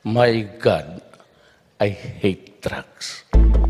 My God, I hate drugs.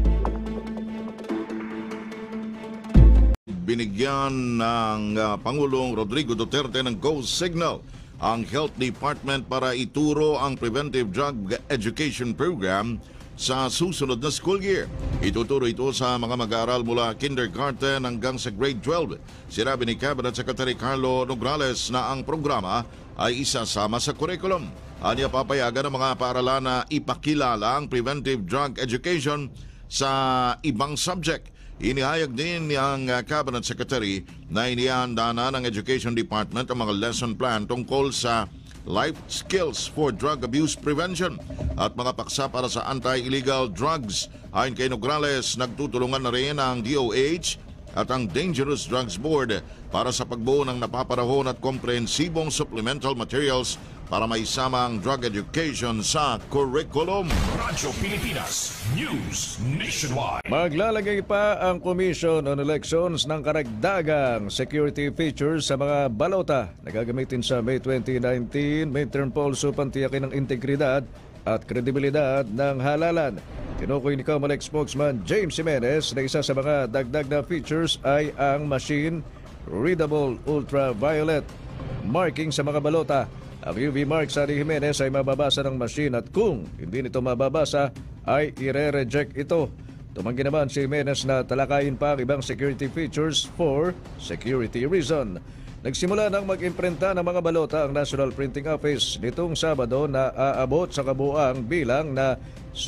Binigyan ng Pangulong Rodrigo Duterte ng go signal ang Health Department para ituro ang Preventive Drug Education Program sa susunod na school year. Ituturo ito sa mga mag-aaral mula kindergarten hanggang sa grade 12. Sinabi ni Cabinet Secretary Carlo Nograles na ang programa ay isasama sa curriculum. Anya papayagan ng mga paaralan na ipakilala ang Preventive Drug Education sa ibang subject. Inihayag din ang Cabinet Secretary na inihanda na ng Education Department ang mga lesson plan tungkol sa life skills for drug abuse prevention at mga paksa para sa anti-illegal drugs. Ayon kay Nograles, nagtutulungan na rin ang DOH at ang Dangerous Drugs Board para sa pagbuo ng napaparahon at komprehensibong supplemental materials para maisama ang drug education sa curriculum. Radyo Pilipinas News Nationwide. Maglalagay pa ang Commission on Elections ng karagdagang security features sa mga balota na gagamitin sa May 2019 midterm polls upang tiyakin ang integridad at kredibilidad ng halalan. Tinukoy ni COMELEC spokesman James Jimenez na isa sa mga dagdag na features ay ang machine-readable ultraviolet marking sa mga balota. Ang UV mark sa ni Jimenez ay mababasa ng machine at kung hindi nito mababasa ay ire-reject ito. Tumanggi naman si Jimenez na talakayin pa ang ibang security features for security reason. Nagsimula nang mag-imprenta ng mga balota ang National Printing Office nitong Sabado na aabot sa kabuuang bilang na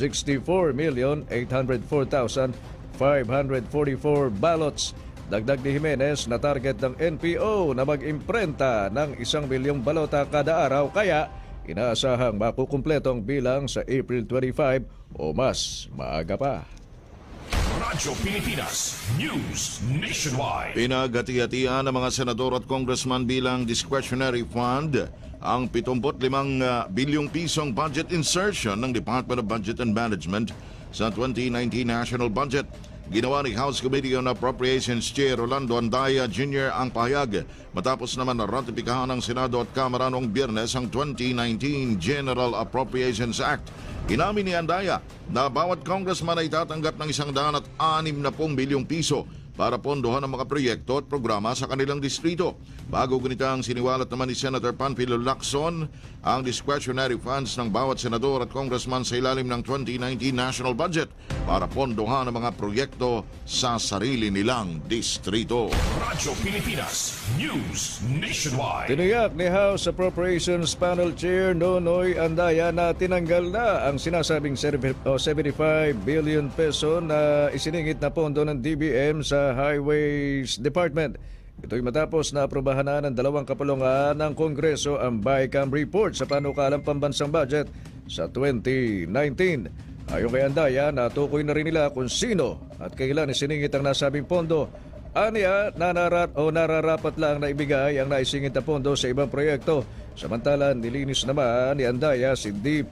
64,804,544 ballots. Dagdag ni Jimenez na target ng NPO na mag-imprenta ng 1 milyong balota kada araw kaya inaasahang makukumpleto ang bilang sa April 25 o mas maaga pa. Radyo Pilipinas News Nationwide. Pinaghati-hatian ng mga senador at congressman bilang discretionary fund ang 75 bilyong pisong budget insertion ng Department of Budget and Management sa 2019 national budget. Ginawa ni House Committee on Appropriations Chair Rolando Andaya Jr. ang pahayag matapos naman na ratipikahan ng Senado at Kamara noong Biyernes ang 2019 General Appropriations Act. Inamin ni Andaya na bawat congressman ay tatanggap ng 160 bilyong piso para pondohan ang mga proyekto at programa sa kanilang distrito. Bago ganitang siniwalat naman ni Senator Panfilo Lacson ang discretionary funds ng bawat senador at congressman sa ilalim ng 2019 national budget para pondohan ang mga proyekto sa sarili nilang distrito. Radyo Pilipinas News Nationwide. Tiniyak ni House Appropriations Panel Chair Nonoy Andaya na tinanggal na ang sinasabing 75 billion peso na isiningit na pondo ng DBM sa Highways Department. Ito'y matapos na aprobahan na ng dalawang kapulungan ng Kongreso ang BICAM report sa panukalang pambansang budget sa 2019. Ayon kay Andaya, natukoy na rin nila kung sino at kailan isiningit ang nasabing pondo. Aniya, nararapat lang na ibigay ang naisingit na pondo sa ibang proyekto. Samantala, nilinis naman ni Andaya si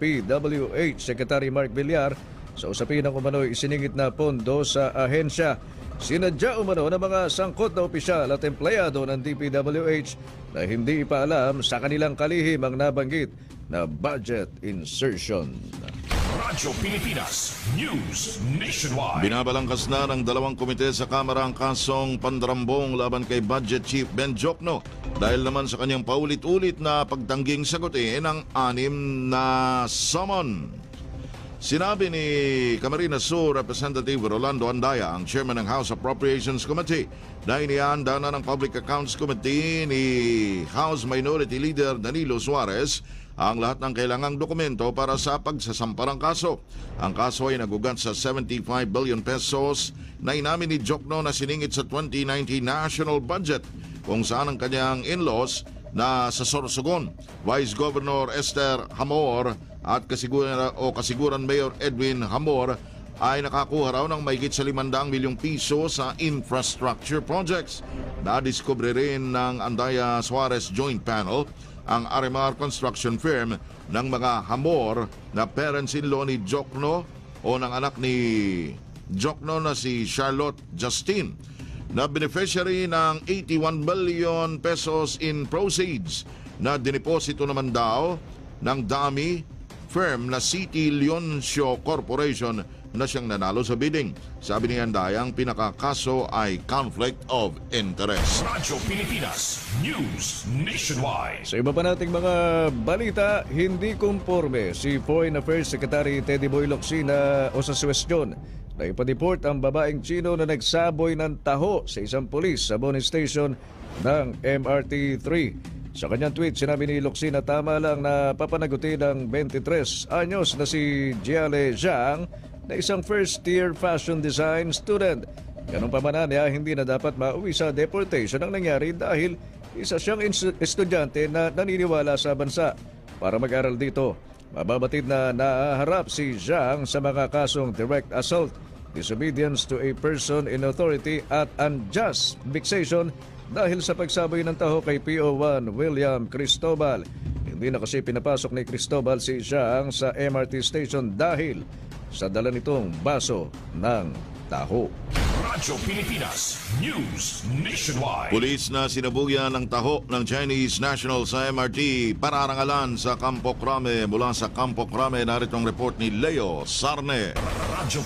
DPWH Secretary Mark Villar sa usapin ng umano'y isiningit na pondo sa ahensya. Sinadya umano ng mga sangkot na opisyal at empleyado ng DPWH na hindi pa alam sa kanilang kalihim ang nabanggit na budget insertion. Radyo Pilipinas News Nationwide. Binabalangkas na ng dalawang komite sa Kamara ang kasong pandarambong laban kay Budget Chief Ben Jokno dahil naman sa kanyang paulit-ulit na pagtangging sagutin ang 6 na summon. Sinabi ni Camarines Sur Representative Rolando Andaya, ang chairman ng House Appropriations Committee, na inihanda na ng Public Accounts Committee ni House Minority Leader Danilo Suarez ang lahat ng kailangang dokumento para sa pagsasampa ng kaso. Ang kaso ay nagugat sa 75 billion pesos na inamin ni Jokno na siningit sa 2019 national budget kung saan ang kanyang in-laws na sa Sorsogon, Vice Governor Esther Hamor at kasiguran Mayor Edwin Hamor ay nakakuha raw ng mahigit sa 500 milyong piso sa infrastructure projects. Nadiskubre rin ng Andaya Suarez Joint Panel ang Arimar Construction Firm ng mga Hamor na parents-in-law ni Jokno o ng anak ni Jokno na si Charlotte Justin na beneficiary ng 81 billion pesos in proceeds na dineposito naman daw ng dummy firm na City Leoncio Corporation na siyang nanalo sa bidding. Sabi ni Anday, ang pinakakaso ay conflict of interest. Radyo Pilipinas News Nationwide. Sa iba pa nating mga balita, hindi kumporme si Foreign Affairs Secretary Teddy Boy Locsin o sa suwestyon na ipadeport ang babaeng Chino na nagsaboy ng taho sa isang pulis sa Boni Station ng MRT-3. Sa kanyang tweet, sinabi ni Locsin na tama lang na papanagutin ng 23 anyos na si Jiale Zhang na isang first-year fashion design student. Ganun pa man niya, hindi na dapat mauwi sa deportation ang nangyari dahil isa siyang estudyante na naniniwala sa bansa. Para mag-aral dito, mababatid na nahaharap si Zhang sa mga kasong direct assault, disobedience to a person in authority at unjust vexation dahil sa pagsaboy ng taho kay PO1 William Cristobal. Hindi na kasi pinapasok ni Cristobal si Zhang sa MRT station dahil sa dala nitong baso ng taho. Radyo Pilipinas News Nationwide. Pulis na sinabuyan ng taho ng Chinese national sa MRT pararangalan sa Campo Crame. Mula sa Campo Crame, narito ang report ni Leo Sarne. Radyo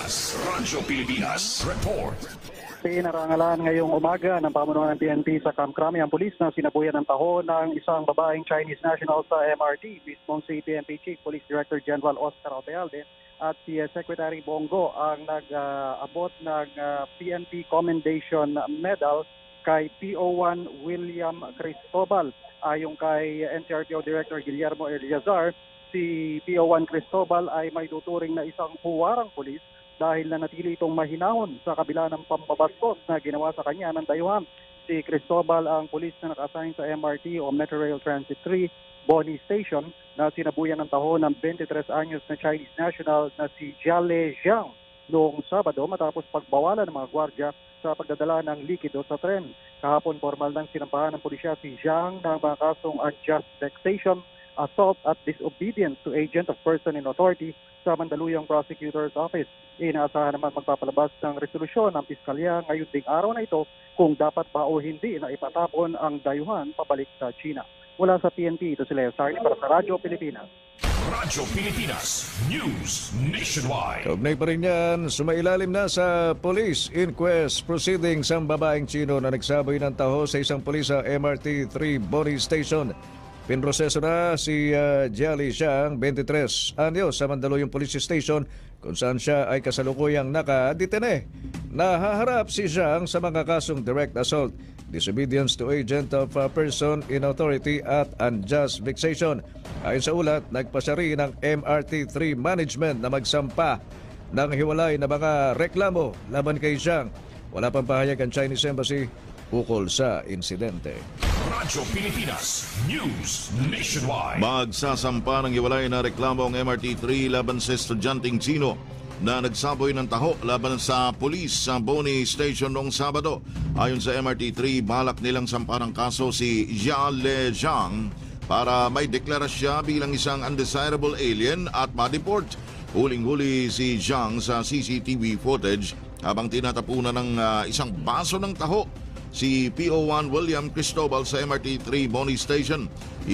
Pilipinas Report. Pinarangalan ngayong umaga ng pamunuan ng PNP sa Camp Crame ang pulis na sinabuyan ng taho ng isang babaeng Chinese national sa MRT. Mismong si PNP Chief Police Director General Oscar Altealde at si Secretary Bongo ang nag-abot ng PNP Commendation Medal kay PO1 William Cristobal. Ayon kay NCRPO Director Guillermo Eliazar, si PO1 Cristobal ay may tuturing na isang huwarang pulis dahil nanatili itong mahinahon sa kabila ng pambabastos na ginawa sa kanya ng dayuhan. Si Cristobal ang pulis na naka-assign sa MRT o Metro Rail Transit 3 Boni Station na sinabuyan ng taho ng 23 anyos na Chinese national na si Jiale Zhang noong Sabado matapos pagbawalan ng mga gwardya sa pagdadala ng likido sa tren. Kahapon formal nang sinampahan ng pulisya si Zhang ng mga kasong unjust vexation, assault at disobedience to agent of person in authority sa Mandaluyong Prosecutor's Office. Inaasahan naman magpapalabas ng resolusyon ng piskalya ngayon ding araw na ito kung dapat ba o hindi na ipatapon ang dayuhan pabalik sa China. Mula sa PNP, ito si Leo Sarni para sa Radyo Pilipinas. Radyo Pilipinas News Nationwide. Kaugnay pa rin yan, sumailalim na sa police inquest proceedings ang babaeng Chino na nagsaboy ng taho sa isang pulis sa MRT-3 Boni Station. Pinroseso na si Jiale Zhang, 23 anyos sa Mandaluyong Police Station kung saan siya ay kasalukuyang nakadetene. Nahaharap si Zhang sa mga kasong direct assault, disobedience to agent of a person in authority at unjust vexation. Ayon sa ulat, nagpasya rin ng MRT-3 management na magsampa ng hiwalay na mga reklamo laban kay Zhang. Wala pang pahayag ang Chinese Embassy ukol sa insidente. Radyo Pilipinas News Nationwide. Magsasampa ng hiwalay na reklamo ang MRT-3 laban sa estudyanteng Chino na nagsaboy ng taho laban sa pulis sa Boni Station noong Sabado. Ayon sa MRT-3, balak nilang sampahan ng kaso si Jiale Zhang para may deklara siya bilang isang undesirable alien at ma-deport. Huling-huli si Zhang sa CCTV footage habang tinatapunan ng isang baso ng taho si PO1 William Cristobal sa MRT-3 Boni Station.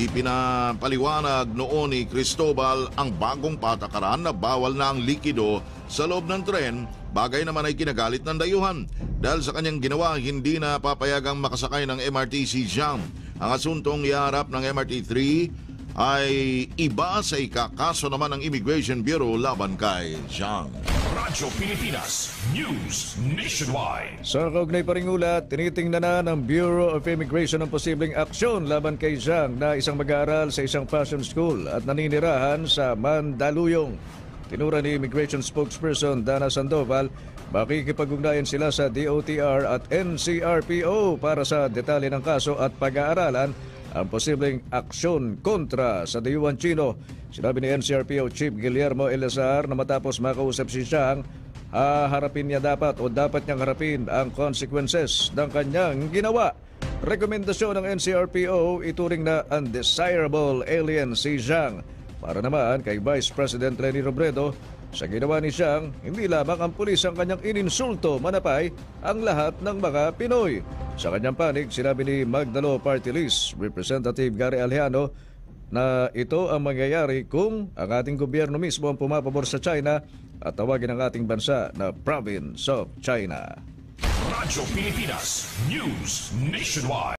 Ipinapaliwanag noon ni Cristobal ang bagong patakaran na bawal na ang likido sa loob ng tren, bagay naman ay kinagalit ng dayuhan. Dahil sa kanyang ginawa, hindi na papayagang makasakay ng MRT si Zhang. Ang asuntong iharap ng MRT-3 ay iba sa ikakaso naman ng Immigration Bureau laban kay Zhang. Radyo Pilipinas News Nationwide. Sa kaugnay pa ring ulat, tinitingnan na ng Bureau of Immigration ang posibleng aksyon laban kay Zhang na isang mag-aaral sa isang fashion school at naninirahan sa Mandaluyong. Tinura ni Immigration Spokesperson Dana Sandoval, makikipag-ugnayan sila sa DOTR at NCRPO para sa detalye ng kaso at pag-aaralan ang posibleng aksyon kontra sa dayuhan Chino. Sinabi ni NCRPO Chief Guillermo Eliazar na matapos makausap si Zhang, harapin niya dapat niyang harapin ang consequences ng kanyang ginawa. Rekomendasyon ng NCRPO, ituring na undesirable alien si Zhang. Para naman kay Vice President Leni Robredo, sa ginawa ni Zhang, hindi lamang ang pulis ang kanyang ininsulto, manapay ang lahat ng mga Pinoy. Sa kanyang panig, sinabi ni Magdalo Party List Representative Gary Alejano na ito ang mangyayari kung ang ating gobyerno mismo ang pumapabor sa China at tawagin ang ating bansa na Province of China. Radyo Pilipinas News Nationwide.